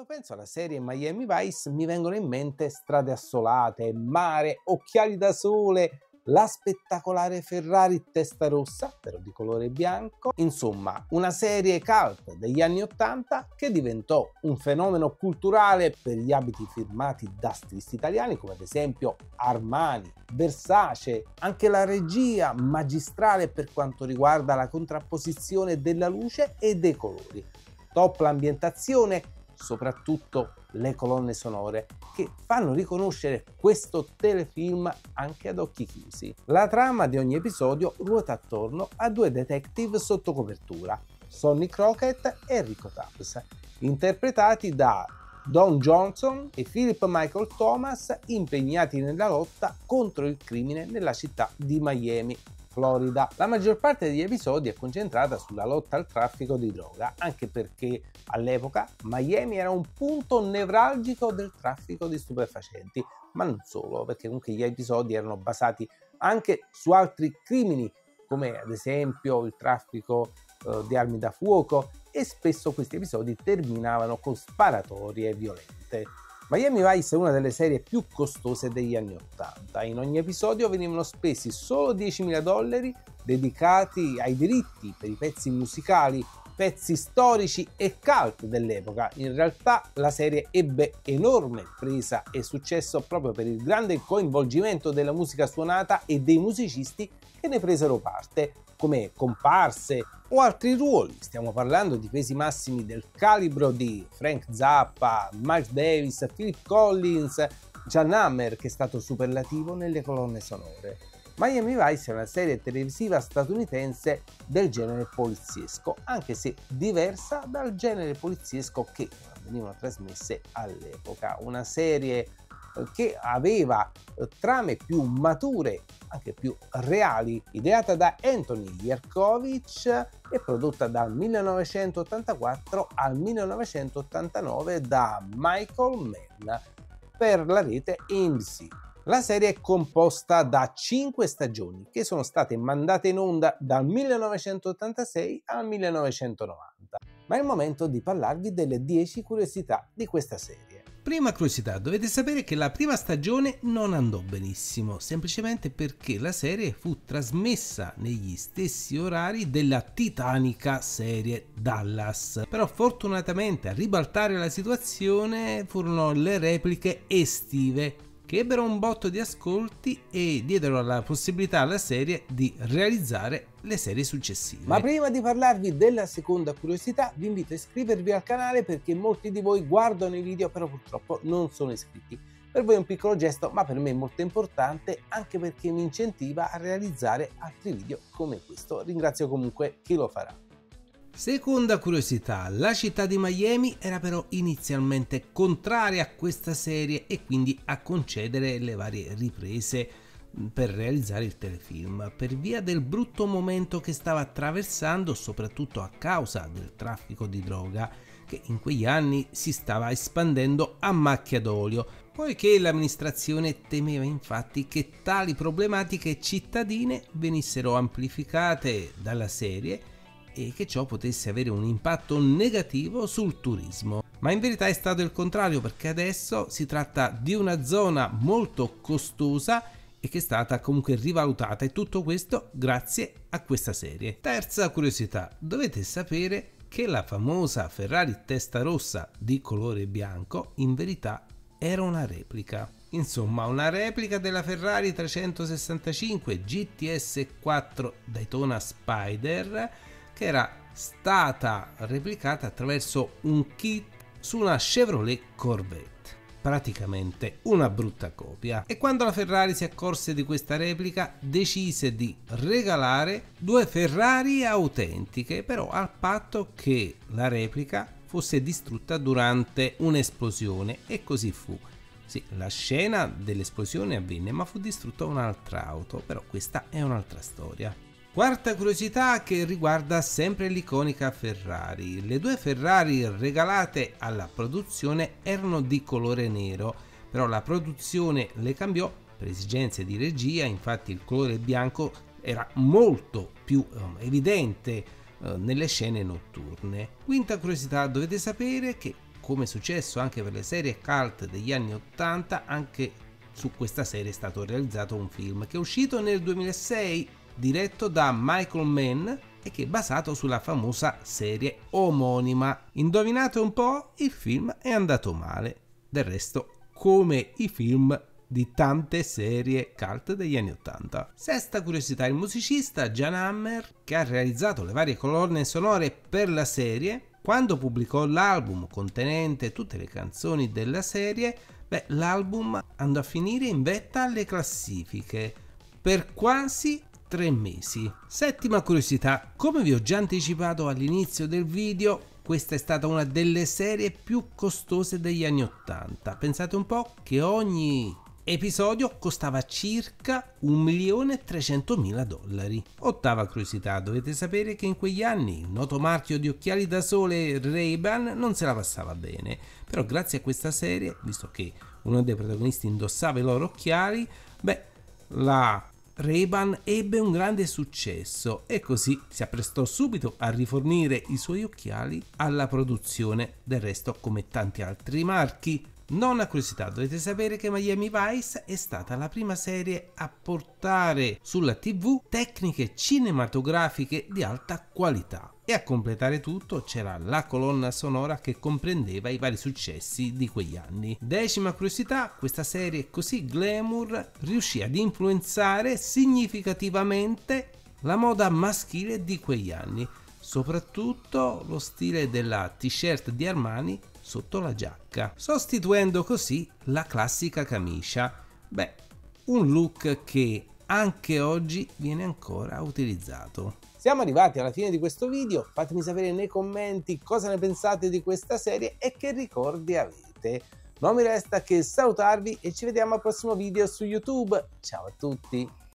Quando penso alla serie Miami Vice mi vengono in mente strade assolate, mare, occhiali da sole, la spettacolare Ferrari Testarossa, però di colore bianco. Insomma, una serie cult degli anni '80 che diventò un fenomeno culturale per gli abiti firmati da stilisti italiani come ad esempio Armani, Versace, anche la regia magistrale per quanto riguarda la contrapposizione della luce e dei colori. Top l'ambientazione, soprattutto le colonne sonore che fanno riconoscere questo telefilm anche ad occhi chiusi. La trama di ogni episodio ruota attorno a due detective sotto copertura, Sonny Crockett e Rico Tubbs, interpretati da Don Johnson e Philip Michael Thomas, impegnati nella lotta contro il crimine nella città di Miami, Florida. La maggior parte degli episodi è concentrata sulla lotta al traffico di droga, anche perché all'epoca Miami era un punto nevralgico del traffico di stupefacenti, ma non solo, perché comunque gli episodi erano basati anche su altri crimini, come ad esempio il traffico di armi da fuoco, e spesso questi episodi terminavano con sparatorie violente. Miami Vice è una delle serie più costose degli anni '80. In ogni episodio venivano spesi solo $10.000 dedicati ai diritti per i pezzi musicali, pezzi storici e cult dell'epoca. In realtà la serie ebbe enorme presa e successo proprio per il grande coinvolgimento della musica suonata e dei musicisti che ne presero parte, come comparse o altri ruoli. Stiamo parlando di pesi massimi del calibro di Frank Zappa, Miles Davis, Phil Collins, Jan Hammer, che è stato superlativo nelle colonne sonore. Miami Vice è una serie televisiva statunitense del genere poliziesco, anche se diversa dal genere poliziesco che venivano trasmesse all'epoca. Una serie che aveva trame più mature, anche più reali, ideata da Anthony Yerkovich e prodotta dal 1984 al 1989 da Michael Mann per la rete NBC. La serie è composta da 5 stagioni che sono state mandate in onda dal 1986 al 1990. Ma è il momento di parlarvi delle 10 curiosità di questa serie. Prima curiosità, dovete sapere che la prima stagione non andò benissimo, semplicemente perché la serie fu trasmessa negli stessi orari della titanica serie Dallas. Però fortunatamente a ribaltare la situazione furono le repliche estive, che ebbero un botto di ascolti e diedero la possibilità alla serie di realizzare le serie successive. Ma prima di parlarvi della seconda curiosità vi invito a iscrivervi al canale, perché molti di voi guardano i video però purtroppo non sono iscritti. Per voi è un piccolo gesto, ma per me è molto importante, anche perché mi incentiva a realizzare altri video come questo. Ringrazio comunque chi lo farà. Seconda curiosità, la città di Miami era però inizialmente contraria a questa serie e quindi a concedere le varie riprese per realizzare il telefilm, per via del brutto momento che stava attraversando, soprattutto a causa del traffico di droga che in quegli anni si stava espandendo a macchia d'olio, poiché l'amministrazione temeva infatti che tali problematiche cittadine venissero amplificate dalla serie e che ciò potesse avere un impatto negativo sul turismo. Ma in verità è stato il contrario, perché adesso si tratta di una zona molto costosa e che è stata comunque rivalutata, e tutto questo grazie a questa serie. Terza curiosità, dovete sapere che la famosa Ferrari Testarossa di colore bianco in verità era una replica. Insomma, una replica della Ferrari 365 GTS 4 Daytona Spider, che era stata replicata attraverso un kit su una Chevrolet Corvette, praticamente una brutta copia. E quando la Ferrari si accorse di questa replica, decise di regalare 2 Ferrari autentiche, però al patto che la replica fosse distrutta durante un'esplosione, e così fu. Sì, la scena dell'esplosione avvenne, ma fu distrutta un'altra auto, però questa è un'altra storia. Quarta curiosità, che riguarda sempre l'iconica Ferrari. Le 2 Ferrari regalate alla produzione erano di colore nero, però la produzione le cambiò per esigenze di regia, infatti il colore bianco era molto più evidente nelle scene notturne. Quinta curiosità, dovete sapere che come è successo anche per le serie cult degli anni 80, anche su questa serie è stato realizzato un film che è uscito nel 2006, diretto da Michael Mann e che è basato sulla famosa serie omonima. Indovinate un po'? Il film è andato male. Del resto, come i film di tante serie cult degli anni 80. Sesta curiosità: il musicista Jan Hammer, che ha realizzato le varie colonne sonore per la serie, quando pubblicò l'album contenente tutte le canzoni della serie, l'album andò a finire in vetta alle classifiche per quasi 3 mesi. Settima curiosità: come vi ho già anticipato all'inizio del video, questa è stata una delle serie più costose degli anni 80. Pensate un po' che ogni episodio costava circa $1.300.000. Ottava curiosità: dovete sapere che in quegli anni il noto marchio di occhiali da sole Ray-Ban non se la passava bene, però grazie a questa serie, visto che uno dei protagonisti indossava i loro occhiali, la Ray-Ban ebbe un grande successo e così si apprestò subito a rifornire i suoi occhiali alla produzione, del resto come tanti altri marchi. Nona curiosità: dovete sapere che Miami Vice è stata la prima serie a portare sulla TV tecniche cinematografiche di alta qualità, e a completare tutto c'era la colonna sonora che comprendeva i vari successi di quegli anni. Decima curiosità: questa serie così glamour riuscì ad influenzare significativamente la moda maschile di quegli anni, soprattutto lo stile della t-shirt di Armani sotto la giacca, sostituendo così la classica camicia. Un look che anche oggi viene ancora utilizzato. Siamo arrivati alla fine di questo video, fatemi sapere nei commenti cosa ne pensate di questa serie e che ricordi avete. Non mi resta che salutarvi e ci vediamo al prossimo video su YouTube. Ciao a tutti!